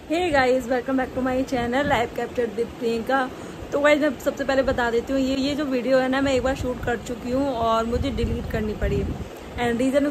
Hey guys, welcome back to my channel live capture with Priyanka. तो guys मैं सबसे पहले बता देती हूँ, ये जो वीडियो है ना, मैं एक बार शूट कर चुकी हूँ और मुझे डिलीट करनी पड़ी। एंड रीज़न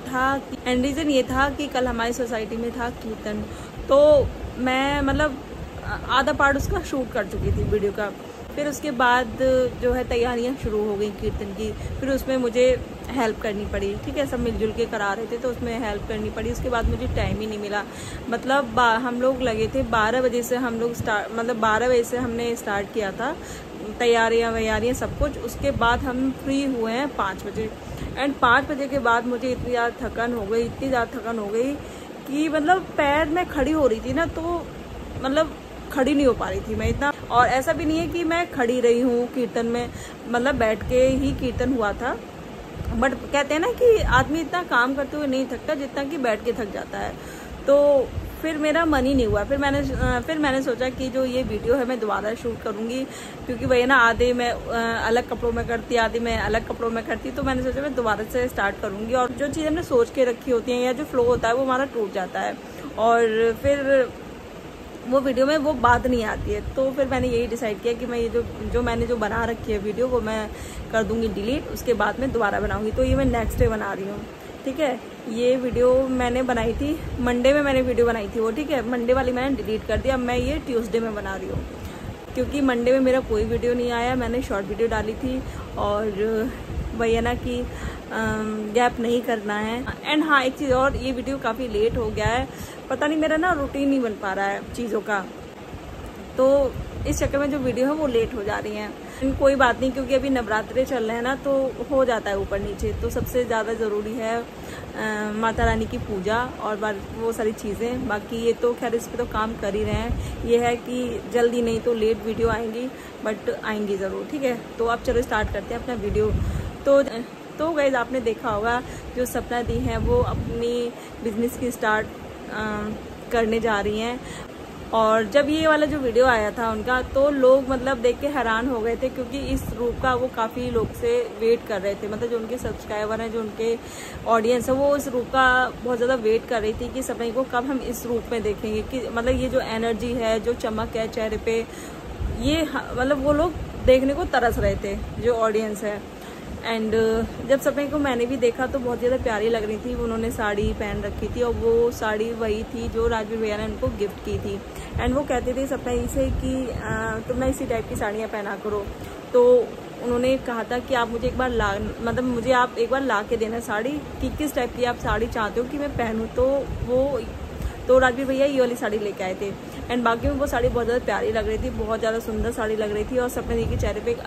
ये था कि कल हमारी सोसाइटी में था कीर्तन। तो मैं मतलब आधा पार्ट उसका शूट कर चुकी थी वीडियो का। फिर उसके बाद जो है तैयारियां शुरू हो गई कीर्तन की। फिर उसमें मुझे हेल्प करनी पड़ी, ठीक है, सब मिलजुल के करा रहे थे तो उसमें हेल्प करनी पड़ी। उसके बाद मुझे टाइम ही नहीं मिला। मतलब हम लोग लगे थे 12 बजे से, हम लोग 12 बजे से हमने स्टार्ट किया था तैयारियां सब कुछ। उसके बाद हम फ्री हुए हैं 5 बजे। एंड 5 बजे के बाद मुझे इतनी ज़्यादा थकान हो गई कि मतलब पैर में खड़ी हो रही थी ना, तो मतलब खड़ी नहीं हो पा रही थी मैं इतना। और ऐसा भी नहीं है कि मैं खड़ी रही हूँ कीर्तन में, मतलब बैठ के ही कीर्तन हुआ था। बट कहते हैं ना कि आदमी इतना काम करते हुए नहीं थकता जितना कि बैठ के थक जाता है। तो फिर मेरा मन ही नहीं हुआ। फिर मैंने सोचा कि जो ये वीडियो है मैं दोबारा शूट करूँगी, क्योंकि वही ना, आधे मैं अलग कपड़ों में करती, आधे मैं अलग कपड़ों में करती। तो मैंने सोचा मैं दोबारा से स्टार्ट करूँगी। और जो चीज़ हमने सोच के रखी होती है या जो फ्लो होता है वो हमारा टूट जाता है और फिर वो वीडियो में वो बात नहीं आती है। तो फिर मैंने यही डिसाइड किया कि मैं ये जो मैंने बना रखी है वीडियो, वो मैं कर दूंगी डिलीट। उसके बाद मैं दोबारा बनाऊंगी। तो ये मैं नेक्स्ट डे बना रही हूँ, ठीक है। ये वीडियो मैंने बनाई थी मंडे में, मैंने वीडियो बनाई थी वो, ठीक है। मंडे वाली मैंने डिलीट कर दिया। अब मैं ये ट्यूसडे में बना रही हूँ, क्योंकि मंडे में मेरा कोई वीडियो नहीं आया। मैंने शॉर्ट वीडियो डाली थी और वही है ना कि गैप नहीं करना है। एंड हाँ, एक चीज़ और, ये वीडियो काफ़ी लेट हो गया है। पता नहीं, मेरा ना रूटीन नहीं बन पा रहा है चीज़ों का, तो इस चक्कर में जो वीडियो है वो लेट हो जा रही हैं। कोई बात नहीं, क्योंकि अभी नवरात्रे चल रहे हैं ना, तो हो जाता है ऊपर नीचे। तो सबसे ज़्यादा ज़रूरी है माता रानी की पूजा और वो सारी चीज़ें। बाकी ये तो खैर इस पर तो काम कर ही रहे हैं। ये है कि जल्दी नहीं तो लेट वीडियो आएंगी, बट आएंगी ज़रूर, ठीक है। तो अब चलो स्टार्ट करते हैं अपना वीडियो। तो गाइस, आपने देखा होगा जो सपना दी हैं वो अपनी बिजनेस की स्टार्ट करने जा रही हैं। और जब ये वाला जो वीडियो आया था उनका, तो लोग मतलब देख के हैरान हो गए थे, क्योंकि इस रूप का वो काफ़ी लोग से वेट कर रहे थे। मतलब जो उनके सब्सक्राइबर हैं, जो उनके ऑडियंस है, वो इस रूप का बहुत ज़्यादा वेट कर रही थी कि सपने को कब हम इस रूप में देखेंगे। कि मतलब ये जो एनर्जी है, जो चमक है चेहरे पे, ये मतलब वो लोग देखने को तरस रहे थे, जो ऑडियंस है। एंड जब सपने को मैंने भी देखा तो बहुत ज़्यादा प्यारी लग रही थी। उन्होंने साड़ी पहन रखी थी और वो साड़ी वही थी जो राजवीर भैया ने उनको गिफ्ट की थी। एंड वो कहते थे सपना से कि तुम ना इसी टाइप की साड़ियाँ पहना करो। तो उन्होंने कहा था कि आप मुझे एक बार मुझे आप एक बार ला के देना साड़ी, कि किस टाइप की आप साड़ी चाहते हो कि मैं पहनूँ। तो राजवीर भैया ये वाली साड़ी लेके आए थे। एंड बाकी में वो साड़ी बहुत ज़्यादा प्यारी लग रही थी, बहुत ज़्यादा सुंदर साड़ी लग रही थी। और सपने दी के चेहरे पे एक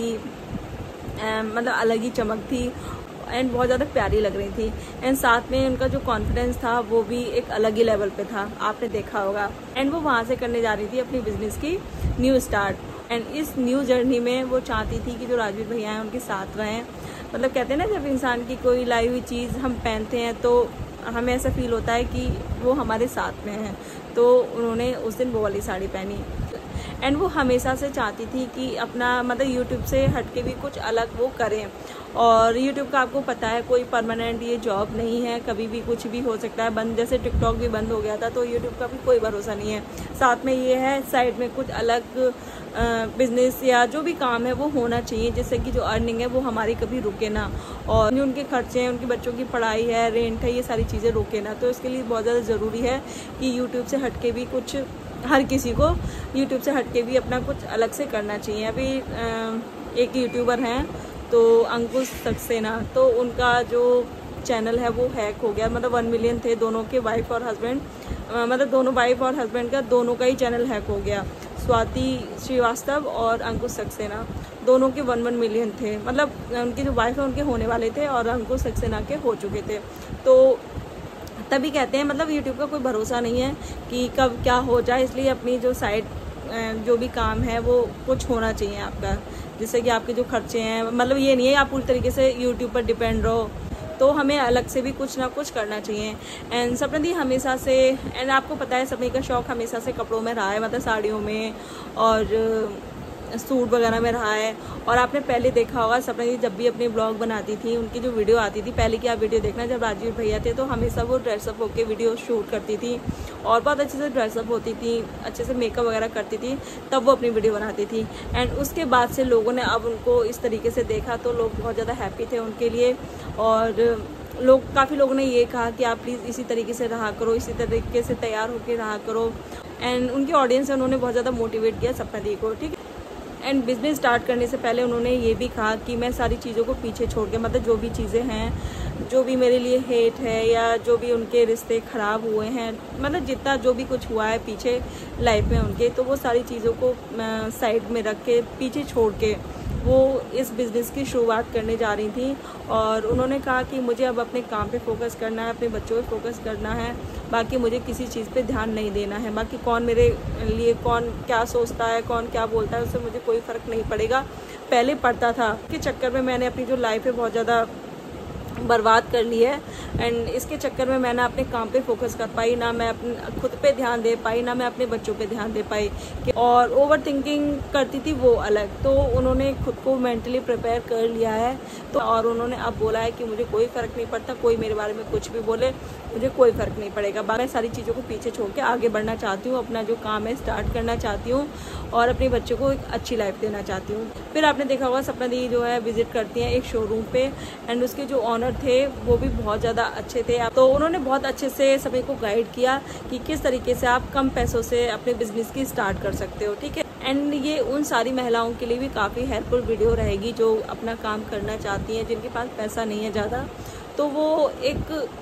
अलग ही चमक थी एंड बहुत ज़्यादा प्यारी लग रही थी। एंड साथ में उनका जो कॉन्फिडेंस था वो भी एक अलग ही लेवल पे था, आपने देखा होगा। एंड वो वहाँ से करने जा रही थी अपनी बिजनेस की न्यू स्टार्ट। एंड इस न्यू जर्नी में वो चाहती थी कि जो राजवीर भैया हैं उनके साथ रहें। मतलब कहते हैं ना, जब इंसान की कोई लाई हुई चीज़ हम पहनते हैं तो हमें ऐसा फील होता है कि वो हमारे साथ में है। तो उन्होंने उस दिन वो वाली साड़ी पहनी। एंड वो हमेशा से चाहती थी कि अपना मतलब यूट्यूब से हटके भी कुछ अलग वो करें। और यूट्यूब का आपको पता है, कोई परमानेंट ये जॉब नहीं है, कभी भी कुछ भी हो सकता है बंद। जैसे टिकटॉक भी बंद हो गया था, तो यूट्यूब का भी कोई भरोसा नहीं है। साथ में ये है, साइड में कुछ अलग बिजनेस या जो भी काम है वो होना चाहिए, जिससे कि जो अर्निंग है वो हमारी कभी रुके ना। और जो उनके खर्चे हैं, उनके बच्चों की पढ़ाई है, रेंट है, ये सारी चीज़ें रुके ना। तो इसके लिए बहुत ज़्यादा ज़रूरी है कि यूट्यूब से हटके भी कुछ, हर किसी को यूट्यूब से हटके भी अपना कुछ अलग से करना चाहिए। अभी एक यूट्यूबर हैं तो अंकुश सक्सेना, तो उनका जो चैनल है वो हैक हो गया। मतलब 1 मिलियन थे दोनों के, वाइफ और हस्बैंड, मतलब दोनों वाइफ और हस्बैंड का दोनों का ही चैनल हैक हो गया। स्वाति श्रीवास्तव और अंकुश सक्सेना दोनों के 1 मिलियन थे। मतलब उनकी जो वाइफ है उनके होने वाले थे और अंकुश सक्सेना के हो चुके थे। तो तभी कहते हैं मतलब यूट्यूब का कोई भरोसा नहीं है कि कब क्या हो जाए। इसलिए अपनी जो साइड जो भी काम है वो कुछ होना चाहिए आपका, जिससे कि आपके जो खर्चे हैं, मतलब ये नहीं है आप पूरी तरीके से यूट्यूब पर डिपेंड रहो। तो हमें अलग से भी कुछ ना कुछ करना चाहिए। एंड सपना दी हमेशा से, एंड आपको पता है सपने का शौक़ हमेशा से कपड़ों में रहा है, मतलब साड़ियों में। और सूट वगैरह में रहा है। और आपने पहले देखा होगा सपना दी जब भी अपने ब्लॉग बनाती थी, उनकी जो वीडियो आती थी, पहले की आप वीडियो देखना, जब राजीव भैया थे तो हमेशा वो ड्रेसअप होकर वीडियो शूट करती थी और बहुत अच्छे से ड्रेसअप होती थी, अच्छे से मेकअप वगैरह करती थी, तब वो अपनी वीडियो बनाती थी। एंड उसके बाद से लोगों ने अब उनको इस तरीके से देखा तो लोग बहुत ज़्यादा हैप्पी थे उनके लिए। और काफ़ी लोगों ने ये कहा कि आप प्लीज़ इसी तरीके से रहा करो, इसी तरीके से तैयार होकर रहा करो। एंड उनकी ऑडियंस है, उन्होंने बहुत ज़्यादा मोटिवेट किया सपना दी को, ठीक है। एंड बिज़नेस स्टार्ट करने से पहले उन्होंने ये भी कहा कि मैं सारी चीज़ों को पीछे छोड़ के, मतलब जो भी चीज़ें हैं, जो भी मेरे लिए हेट है या जो भी उनके रिश्ते ख़राब हुए हैं, मतलब जितना जो भी कुछ हुआ है पीछे लाइफ में उनके, तो वो सारी चीज़ों को साइड में रख के, पीछे छोड़ के वो इस बिज़नेस की शुरुआत करने जा रही थी। और उन्होंने कहा कि मुझे अब अपने काम पे फोकस करना है, अपने बच्चों पे फोकस करना है, बाकी मुझे किसी चीज़ पे ध्यान नहीं देना है। बाकी कौन मेरे लिए कौन क्या सोचता है, कौन क्या बोलता है, उससे मुझे कोई फ़र्क नहीं पड़ेगा। पहले पड़ता था के चक्कर में मैंने अपनी जो लाइफ है बहुत ज़्यादा बर्बाद कर ली है। एंड इसके चक्कर में मैं ना अपने काम पे फोकस कर पाई, ना मैं अपने खुद पे ध्यान दे पाई, ना मैं अपने बच्चों पे ध्यान दे पाई। और ओवर थिंकिंग करती थी वो अलग। तो उन्होंने खुद को मेंटली प्रिपेयर कर लिया है। तो और उन्होंने अब बोला है कि मुझे कोई फ़र्क नहीं पड़ता, कोई मेरे बारे में कुछ भी बोले, मुझे कोई फ़र्क नहीं पड़ेगा। मैं सारी चीज़ों को पीछे छोड़ के आगे बढ़ना चाहती हूँ, अपना जो काम है स्टार्ट करना चाहती हूँ और अपने बच्चों को एक अच्छी लाइफ देना चाहती हूँ। फिर आपने देखा होगा सपना दी जो है विजिट करती हैं एक शोरूम पे। एंड उसके जो ऑनर थे वो भी बहुत ज़्यादा अच्छे थे। तो उन्होंने बहुत अच्छे से सभी को गाइड किया कि किस तरीके से आप कम पैसों से अपने बिजनेस की स्टार्ट कर सकते हो, ठीक है। एंड ये उन सारी महिलाओं के लिए भी काफ़ी हेल्पफुल वीडियो रहेगी जो अपना काम करना चाहती हैं, जिनके पास पैसा नहीं है ज़्यादा, तो वो एक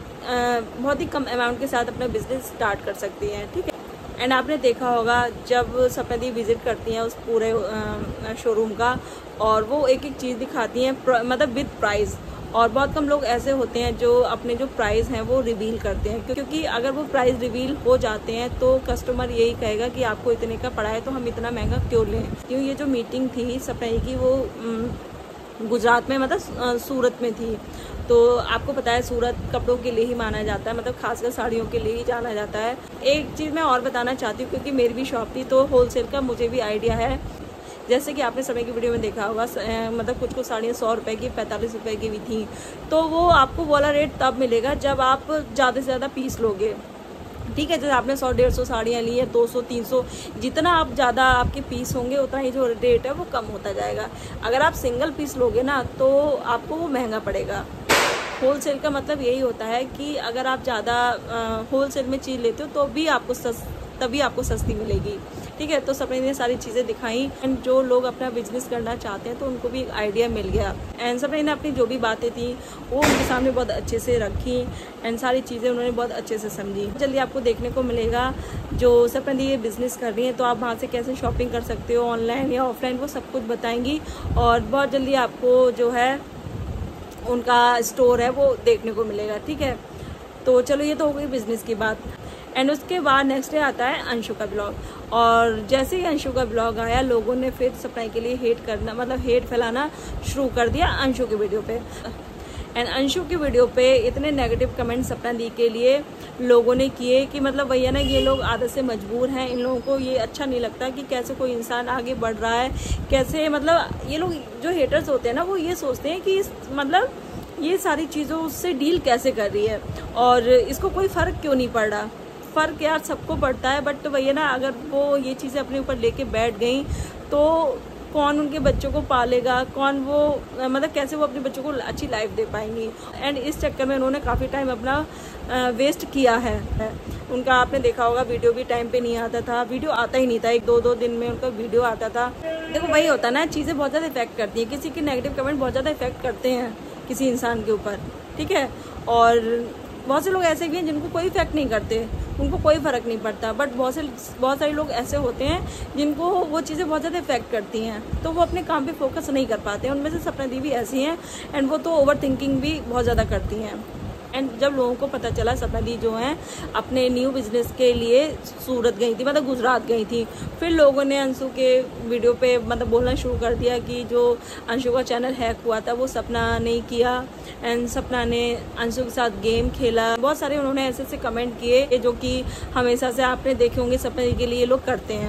बहुत ही कम अमाउंट के साथ अपना बिजनेस स्टार्ट कर सकती हैं, ठीक है। एंड आपने देखा होगा जब सपना दी विजिट करती हैं उस पूरे शोरूम का, और वो एक एक चीज़ दिखाती हैं, मतलब विद प्राइस। और बहुत कम लोग ऐसे होते हैं जो अपने जो प्राइस हैं वो रिवील करते हैं, क्योंकि अगर वो प्राइस रिवील हो जाते हैं तो कस्टमर यही कहेगा कि आपको इतने का पड़ा है तो हम इतना महंगा क्यों लें। क्यों ये जो मीटिंग थी सपना की वो गुजरात में, मतलब सूरत में थी। तो आपको पता है सूरत कपड़ों के लिए ही माना जाता है, मतलब खासकर साड़ियों के लिए ही जाना जाता है। एक चीज़ मैं और बताना चाहती हूँ, क्योंकि मेरी भी शॉप थी तो होलसेल का मुझे भी आइडिया है। जैसे कि आपने समय की वीडियो में देखा होगा, मतलब कुछ साड़ियाँ 100 रुपये की, 45 रुपये की भी थी। तो वो आपको वाला रेट तब मिलेगा जब आप ज़्यादा से ज़्यादा पीस लोगे, ठीक है। जैसे आपने 100-150 साड़ियाँ ली है, 200-300, जितना आप ज़्यादा आपके पीस होंगे उतना ही जो रेट है वो कम होता जाएगा। अगर आप सिंगल पीस लोगे ना तो आपको वो महंगा पड़ेगा। होलसेल का मतलब यही होता है कि अगर आप ज़्यादा होलसेल में चीज़ लेते हो तो भी आपको तभी आपको सस्ती मिलेगी, ठीक है। तो सपने ने सारी चीज़ें दिखाई। एंड जो लोग अपना बिजनेस करना चाहते हैं तो उनको भी एक आइडिया मिल गया। एंड सपने ने अपनी जो भी बातें थी वो उनके सामने बहुत अच्छे से रखी। एंड सारी चीज़ें उन्होंने बहुत अच्छे से समझी। जल्दी आपको देखने को मिलेगा जो सपने ये बिज़नेस कर रही हैं, तो आप वहाँ से कैसे शॉपिंग कर सकते हो, ऑनलाइन या ऑफलाइन, वो सब कुछ बताएंगी। और बहुत जल्दी आपको जो है उनका स्टोर है वो देखने को मिलेगा, ठीक है। तो चलो ये तो हो गई बिज़नेस की बात। एंड उसके बाद नेक्स्ट डे आता है अंशु का ब्लॉग। और जैसे ही अंशु का ब्लॉग आया, लोगों ने फिर सपना के लिए हेट करना, मतलब हेट फैलाना शुरू कर दिया अंशु की वीडियो पे। एंड अंशु की वीडियो पे इतने नेगेटिव कमेंट सपना दी के लिए लोगों ने किए कि मतलब भैया ना ये लोग आदत से मजबूर हैं, इन लोगों को ये अच्छा नहीं लगता कि कैसे कोई इंसान आगे बढ़ रहा है, कैसे, मतलब ये लोग जो हेटर्स होते हैं ना वो ये सोचते हैं कि मतलब ये सारी चीज़ों से डील कैसे कर रही है और इसको कोई फ़र्क क्यों नहीं पड़ रहा। फ़र्क यार सबको पड़ता है, बट भैया ना अगर वो ये चीज़ें अपने ऊपर लेके बैठ गई तो कौन उनके बच्चों को पालेगा, कौन वो, मतलब कैसे वो अपने बच्चों को अच्छी लाइफ दे पाएंगी। एंड इस चक्कर में उन्होंने काफ़ी टाइम अपना वेस्ट किया है। उनका आपने देखा होगा वीडियो भी टाइम पे नहीं आता था, वीडियो आता ही नहीं था, 1-2 दिन में उनका वीडियो आता था। देखो वही होता है ना, चीज़ें बहुत ज़्यादा इफेक्ट करती हैं, किसी के नेगेटिव कमेंट बहुत ज़्यादा इफेक्ट करते हैं किसी इंसान के ऊपर, ठीक है। और बहुत से लोग ऐसे भी हैं जिनको कोई इफेक्ट नहीं करते, उनको कोई फ़र्क नहीं पड़ता। बट बहुत सारे लोग ऐसे होते हैं जिनको वो चीज़ें बहुत ज़्यादा इफेक्ट करती हैं, तो वो अपने काम पे फोकस नहीं कर पाते हैं। उनमें से सपना दी भी ऐसी हैं। एंड वो तो ओवर थिंकिंग भी बहुत ज़्यादा करती हैं। एंड जब लोगों को पता चला सपना दी जो हैं अपने न्यू बिज़नेस के लिए सूरत गई थी, मतलब गुजरात गई थी, फिर लोगों ने अंशु के वीडियो पे मतलब बोलना शुरू कर दिया कि जो अंशु का चैनल हैक हुआ था वो सपना ने किया। एंड सपना ने अंशु के साथ गेम खेला। बहुत सारे उन्होंने ऐसे कमेंट किए जो कि हमेशा से आपने देखे होंगे सपना दी के लिए लोग करते हैं,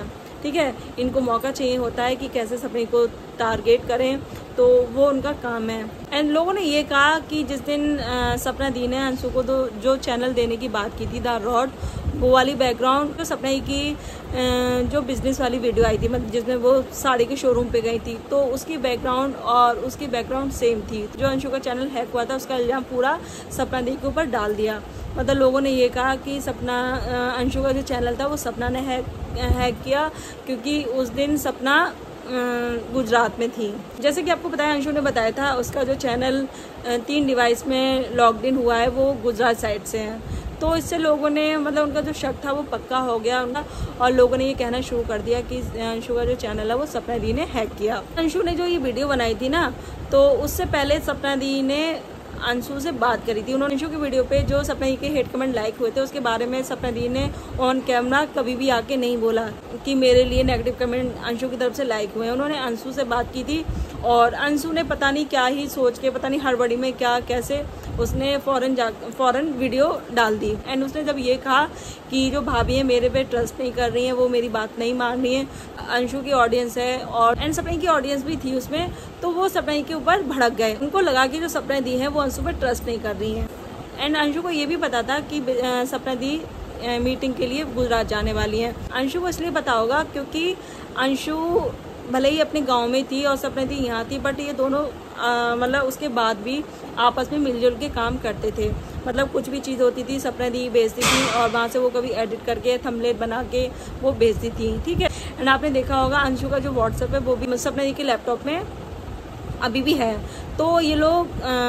ठीक है। इनको मौका चाहिए होता है कि कैसे सपने को टारगेट करें, तो वो उनका काम है। एंड लोगों ने ये कहा कि जिस दिन सपना दी ने अंशु को जो चैनल देने की बात की थी, द रॉड, वो वाली बैकग्राउंड तो सपना ही की जो बिजनेस वाली वीडियो आई थी, मतलब जिसमें वो साड़ी के शोरूम पे गई थी, तो उसकी बैकग्राउंड और उसकी बैकग्राउंड सेम थी। जो अंशु का चैनल हैक हुआ था उसका इल्जाम पूरा सपना दी के ऊपर डाल दिया। मतलब लोगों ने ये कहा कि सपना अंशु का जो चैनल था वो सपना ने हैक किया, क्योंकि उस दिन सपना गुजरात में थी। जैसे कि आपको पता है, अंशु ने बताया था उसका जो चैनल 3 डिवाइस में लॉग्ड इन हुआ है वो गुजरात साइड से है। तो इससे लोगों ने, मतलब उनका जो शक था वो पक्का हो गया उनका, और लोगों ने ये कहना शुरू कर दिया कि अंशु का जो चैनल है वो सपना दी ने हैक किया। अंशु ने जो ये वीडियो बनाई थी ना, तो उससे पहले सपना दी ने अंशु से बात करी थी। उन्होंने अंशु की वीडियो पे जो सपना दी के हेट कमेंट लाइक हुए थे उसके बारे में सपना दी ने ऑन कैमरा कभी भी आके नहीं बोला कि मेरे लिए नेगेटिव कमेंट अंशु की तरफ से लाइक हुए हैं। उन्होंने अंशु से बात की थी, और अंशु ने पता नहीं क्या ही सोच के, पता नहीं हड़बड़ी में क्या कैसे उसने फौरन वीडियो डाल दी। एंड उसने जब ये कहा कि जो भाभी है मेरे पे ट्रस्ट नहीं कर रही है, वो मेरी बात नहीं मान रही है, अंशु की ऑडियंस है और एंड सपना की ऑडियंस भी थी उसमें, तो वो सपना के ऊपर भड़क गए। उनको लगा कि जो सपना दी है वो अंशु पे ट्रस्ट नहीं कर रही है। एंड अंशु को ये भी पता था कि सपना दी मीटिंग के लिए गुजरात जाने वाली है। अंशु को इसलिए पता होगा क्योंकि अंशु भले ही अपने गांव में थी और सपना दी यहाँ थी, बट ये दोनों मतलब उसके बाद भी आपस में मिलजुल के काम करते थे। मतलब कुछ भी चीज़ होती थी सपना दी भेजती थी, और वहाँ से वो कभी एडिट करके थंबनेल बना के वो भेजती थी, ठीक है। एंड आपने देखा होगा अंशु का जो व्हाट्सएप है वो भी सपना दी के लैपटॉप में अभी भी है। तो ये लोग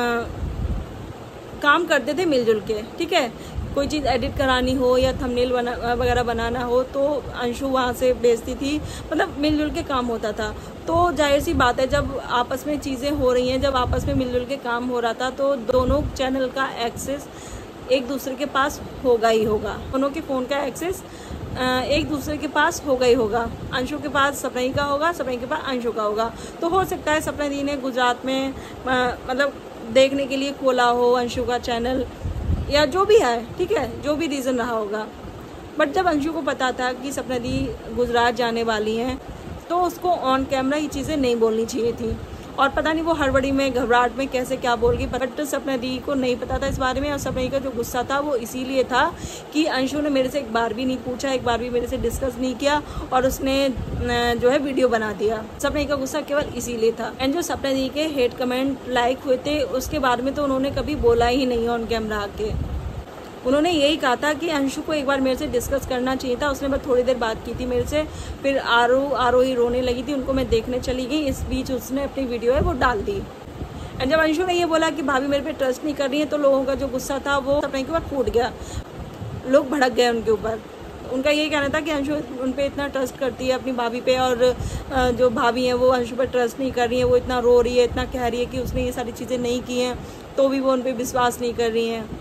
काम करते थे मिलजुल के, ठीक है। कोई चीज़ एडिट करानी हो या थंबनेल वगैरह बनाना हो तो अंशु वहाँ से भेजती थी, मतलब मिलजुल के काम होता था। तो जाहिर सी बात है, जब आपस में चीज़ें हो रही हैं, जब आपस में मिलजुल के काम हो रहा था, तो दोनों चैनल का एक्सेस एक दूसरे के पास होगा ही होगा। दोनों के फ़ोन का एक्सेस एक दूसरे के पास होगा ही होगा। अंशु के पास सपना दी का होगा, सपना दी के पास अंशु का होगा। तो हो सकता है सपना दी ने गुजरात में मतलब देखने के लिए खोला हो अंशु का चैनल, या जो भी है, ठीक है, जो भी रीज़न रहा होगा। बट जब अंशु को पता था कि सपना दी गुजरात जाने वाली हैं, तो उसको ऑन कैमरा ये चीज़ें नहीं बोलनी चाहिए थी। और पता नहीं वो हड़बड़ी में, घबराहट में कैसे क्या बोल गई, बट सपना दी को नहीं पता था इस बारे में। और सपना दी का जो गुस्सा था वो इसीलिए था कि अंशु ने मेरे से एक बार भी नहीं पूछा, एक बार भी मेरे से डिस्कस नहीं किया, और उसने जो है वीडियो बना दिया। सपना दी का गुस्सा केवल इसीलिए था। एंड जो सपना दी के हेट कमेंट लाइक हुए थे उसके बारे में तो उन्होंने कभी बोला ही नहीं ऑन कैमरा आके। उन्होंने यही कहा था कि अंशु को एक बार मेरे से डिस्कस करना चाहिए था। उसने बस थोड़ी देर बात की थी मेरे से, फिर आरोही रोने लगी थी, उनको मैं देखने चली गई। इस बीच उसने अपनी वीडियो है वो डाल दी। एंड जब अंशु ने ये बोला कि भाभी मेरे पे ट्रस्ट नहीं कर रही है, तो लोगों का जो गुस्सा था वो सपना के ऊपर फूट गया। लोग भड़क गए उनके ऊपर। उनका यही कहना था कि अंशु उन पर इतना ट्रस्ट करती है अपनी भाभी पे, और जो भाभी हैं वो अंशु पर ट्रस्ट नहीं कर रही है। वो इतना रो रही है, इतना कह रही है कि उसने ये सारी चीज़ें नहीं की हैं, तो भी वो उन पर विश्वास नहीं कर रही हैं।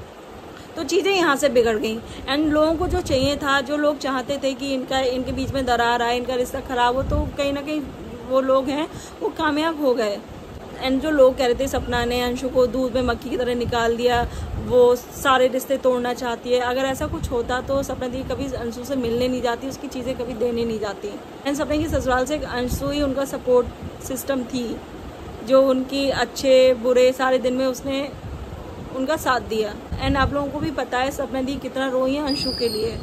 तो चीज़ें यहाँ से बिगड़ गई। एंड लोगों को जो चाहिए था, जो लोग चाहते थे कि इनके बीच में दरार आए, इनका रिश्ता खराब हो, तो कहीं ना कहीं वो लोग हैं वो कामयाब हो गए। एंड जो लोग कह रहे थे सपना ने अंशु को दूध में मक्खी की तरह निकाल दिया, वो सारे रिश्ते तोड़ना चाहती है, अगर ऐसा कुछ होता तो सपना दी कभी अंशु से मिलने नहीं जाती, उसकी चीज़ें कभी देने नहीं जाती। एंड सपना की ससुराल से अंशु ही उनका सपोर्ट सिस्टम थी, जो उनकी अच्छे बुरे सारे दिन में उसने उनका साथ दिया। एंड आप लोगों को भी पता है सपना दी कितना रोई है अंशु के लिए।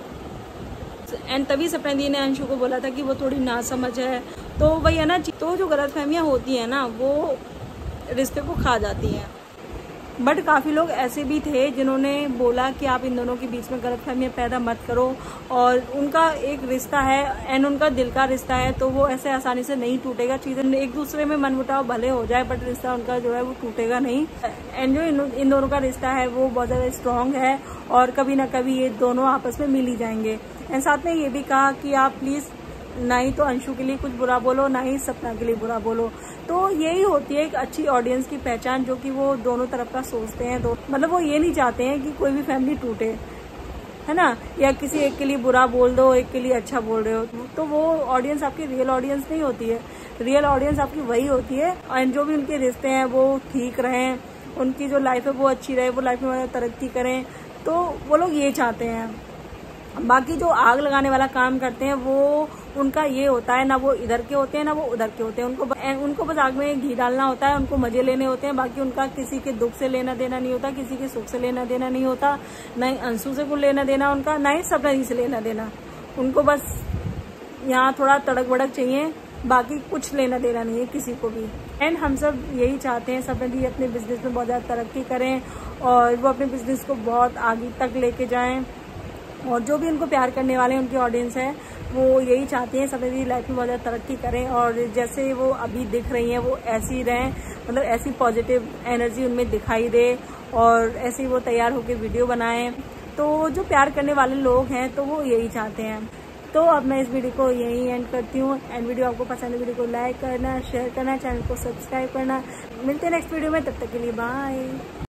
एंड तभी सपना दी ने अंशु को बोला था कि वो थोड़ी नासमझ है। तो वही है ना, तो जो गलतफहमियां होती हैं ना वो रिश्ते को खा जाती हैं। बट काफ़ी लोग ऐसे भी थे जिन्होंने बोला कि आप इन दोनों के बीच में गलतफहमियां पैदा मत करो, और उनका एक रिश्ता है एंड उनका दिल का रिश्ता है, तो वो ऐसे आसानी से नहीं टूटेगा। चीज़ें एक दूसरे में मनमुटाव भले हो जाए, बट रिश्ता उनका जो है वो टूटेगा नहीं। एंड जो इन दोनों का रिश्ता है वो बहुत ज़्यादा स्ट्रॉन्ग है, और कभी ना कभी ये दोनों आपस में मिल ही जाएंगे। एंड साथ में ये भी कहा कि आप प्लीज़ ना ही तो अंशु के लिए कुछ बुरा बोलो, ना ही सपना के लिए बुरा बोलो। तो यही होती है एक अच्छी ऑडियंस की पहचान, जो कि वो दोनों तरफ का सोचते हैं। मतलब वो ये नहीं चाहते हैं कि कोई भी फैमिली टूटे, है ना, या किसी एक के लिए बुरा बोल दो, एक के लिए अच्छा बोल रहे हो, तो वो ऑडियंस आपकी रियल ऑडियंस नहीं होती है। रियल ऑडियंस आपकी वही होती है, और जो भी उनके रिश्ते हैं वो ठीक रहें, उनकी जो लाइफ है वो अच्छी रहे, वो लाइफ में तरक्की करें, तो वो लोग ये चाहते हैं। बाकी जो आग लगाने वाला काम करते हैं वो उनका ये होता है, ना वो इधर के होते हैं ना वो उधर के होते हैं। उनको बस आग में घी डालना होता है, उनको मजे लेने होते हैं। बाकी उनका किसी के दुख से लेना देना नहीं होता, किसी के सुख से लेना देना नहीं होता, ना ही अंशु से कुछ लेना देना उनका, ना ही सपना से लेना देना। उनको बस यहाँ थोड़ा तड़क भड़क चाहिए, बाकी कुछ लेना देना नहीं है किसी को भी। एंड हम सब यही चाहते हैं सपना दी अपने बिजनेस में बहुत ज़्यादा तरक्की करें और वो अपने बिजनेस को बहुत आगे तक लेके जाएं। और जो भी उनको प्यार करने वाले उनकी ऑडियंस है वो यही चाहते हैं सपना दी लाइफ में बहुत ज़्यादा तरक्की करें और जैसे वो अभी दिख रही हैं वो ऐसी ही रहें, मतलब ऐसी पॉजिटिव एनर्जी उनमें दिखाई दे और ऐसे ही वो तैयार होकर वीडियो बनाएं। तो जो प्यार करने वाले लोग हैं तो वो यही चाहते हैं। तो अब मैं इस वीडियो को यहीं एंड करती हूँ। एंड वीडियो आपको पसंद है, वीडियो को लाइक करना, शेयर करना, चैनल को सब्सक्राइब करना। मिलते हैं नेक्स्ट वीडियो में, तब तक के लिए बाय।